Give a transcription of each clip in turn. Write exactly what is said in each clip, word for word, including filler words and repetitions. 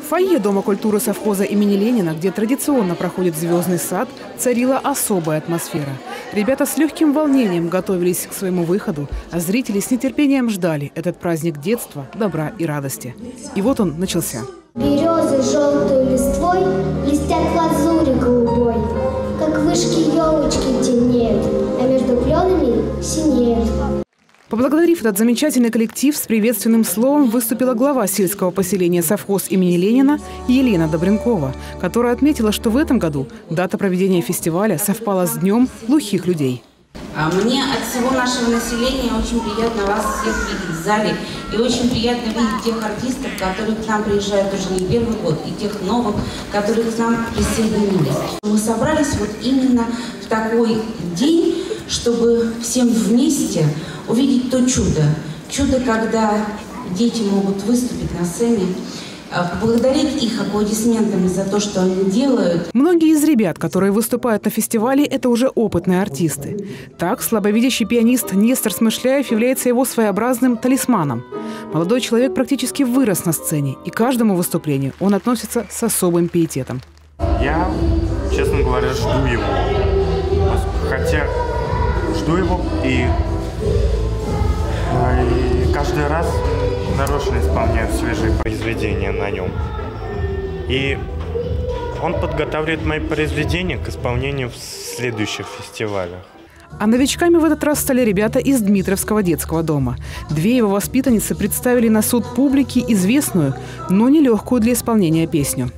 фойе Дома культуры совхоза имени Ленина, где традиционно проходит «Звездный сад», царила особая атмосфера. Ребята с легким волнением готовились к своему выходу, а зрители с нетерпением ждали этот праздник детства, добра и радости. И вот он начался. Березы желтой листвой блестят в лазури голубой, как вышки елочки темнеют, а между кленами синеют. Поблагодарив этот замечательный коллектив, с приветственным словом выступила глава сельского поселения совхоз имени Ленина Елена Добренкова, которая отметила, что в этом году дата проведения фестиваля совпала с Днем глухих людей. Мне от всего нашего населения очень приятно вас всех видеть в зале. И очень приятно видеть тех артистов, которые к нам приезжают уже не первый год, и тех новых, которые к нам присоединились. Мы собрались вот именно в такой день, чтобы всем вместе увидеть то чудо. Чудо, когда дети могут выступить на сцене, поблагодарить их аплодисментами за то, что они делают. Многие из ребят, которые выступают на фестивале, это уже опытные артисты. Так, слабовидящий пианист Нестор Смышляев является его своеобразным талисманом. Молодой человек практически вырос на сцене, и к каждому выступлению он относится с особым пиететом. Я, честно говоря, жду его. Хотя жду его и, и каждый раз нарочно исполняют свежие произведения на нем. И он подготавливает мои произведения к исполнению в следующих фестивалях. А новичками в этот раз стали ребята из Дмитровского детского дома. Две его воспитанницы представили на суд публики известную, но нелегкую для исполнения песню.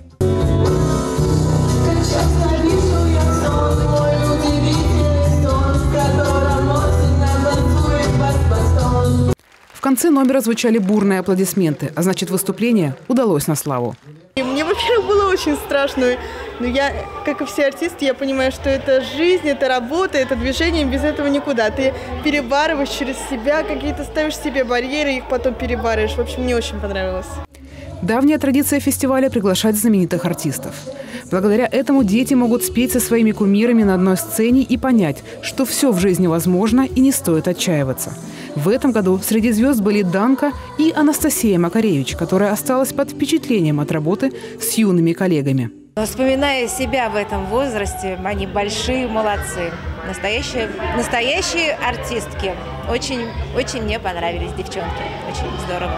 В конце номера звучали бурные аплодисменты, а значит, выступление удалось на славу. И мне, во-первых, было очень страшно, но я, как и все артисты, я понимаю, что это жизнь, это работа, это движение, без этого никуда. Ты перебарываешь через себя, какие-то ставишь себе барьеры, их потом перебарываешь. В общем, мне очень понравилось. Давняя традиция фестиваля – приглашать знаменитых артистов. Благодаря этому дети могут спеть со своими кумирами на одной сцене и понять, что все в жизни возможно и не стоит отчаиваться. В этом году среди звезд были Данка и Анастасия Макаревич, которая осталась под впечатлением от работы с юными коллегами. Вспоминая себя в этом возрасте, они большие молодцы. Настоящие, настоящие артистки. Очень, очень мне понравились девчонки. Очень здорово.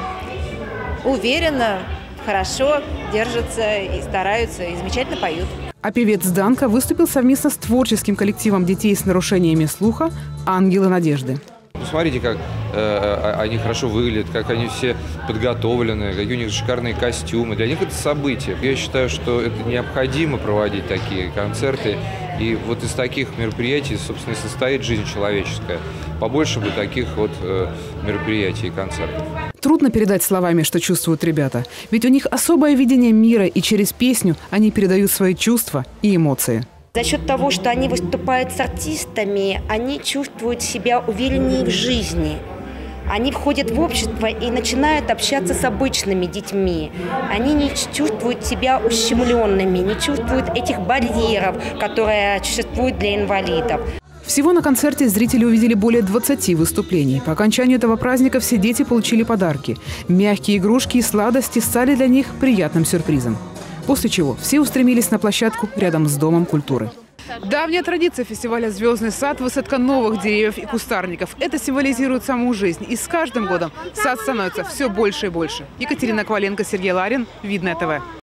Уверенно, хорошо держатся и стараются, и замечательно поют. А певец Данка выступил совместно с творческим коллективом детей с нарушениями слуха «Ангелы надежды». Смотрите, как э, они хорошо выглядят, как они все подготовлены, какие у них шикарные костюмы. Для них это событие. Я считаю, что это необходимо проводить такие концерты. И вот из таких мероприятий, собственно, и состоит жизнь человеческая. Побольше бы таких вот э, мероприятий и концертов. Трудно передать словами, что чувствуют ребята. Ведь у них особое видение мира, и через песню они передают свои чувства и эмоции. За счет того, что они выступают с артистами, они чувствуют себя увереннее в жизни. Они входят в общество и начинают общаться с обычными детьми. Они не чувствуют себя ущемленными, не чувствуют этих барьеров, которые существуют для инвалидов. Всего на концерте зрители увидели более двадцати выступлений. По окончанию этого праздника все дети получили подарки. Мягкие игрушки и сладости стали для них приятным сюрпризом. После чего все устремились на площадку рядом с Домом культуры. Давняя традиция фестиваля «Звездный сад» – высадка новых деревьев и кустарников. Это символизирует саму жизнь. И с каждым годом сад становится все больше и больше. Екатерина Коваленко, Сергей Ларин. Видное ТВ.